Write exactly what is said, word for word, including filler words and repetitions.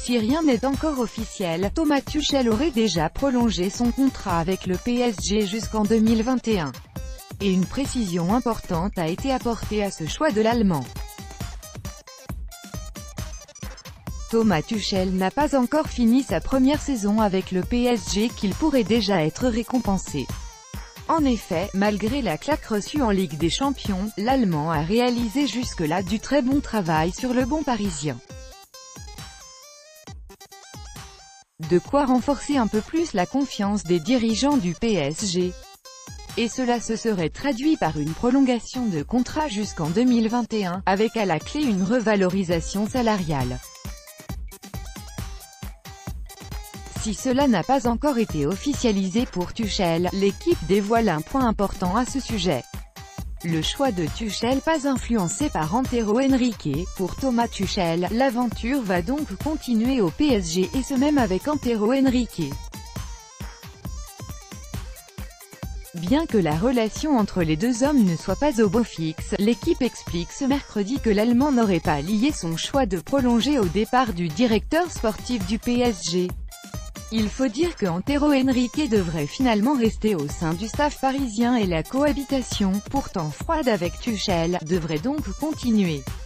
Si rien n'est encore officiel, Thomas Tuchel aurait déjà prolongé son contrat avec le P S G jusqu'en deux mille vingt et un. Et une précision importante a été apportée à ce choix de l'Allemand. Thomas Tuchel n'a pas encore fini sa première saison avec le P S G qu'il pourrait déjà être récompensé. En effet, malgré la claque reçue en Ligue des Champions, l'Allemand a réalisé jusque-là du très bon travail sur le banc parisien. De quoi renforcer un peu plus la confiance des dirigeants du P S G. Et cela se serait traduit par une prolongation de contrat jusqu'en deux mille vingt et un, avec à la clé une revalorisation salariale. Si cela n'a pas encore été officialisé pour Tuchel, l'équipe dévoile un point important à ce sujet. Le choix de Tuchel pas influencé par Antero Henrique. Pour Thomas Tuchel, l'aventure va donc continuer au P S G et ce même avec Antero Henrique. Bien que la relation entre les deux hommes ne soit pas au beau fixe, l'équipe explique ce mercredi que l'Allemand n'aurait pas lié son choix de prolonger au départ du directeur sportif du P S G. Il faut dire que Antero Henrique devrait finalement rester au sein du staff parisien et la cohabitation, pourtant froide avec Tuchel, devrait donc continuer.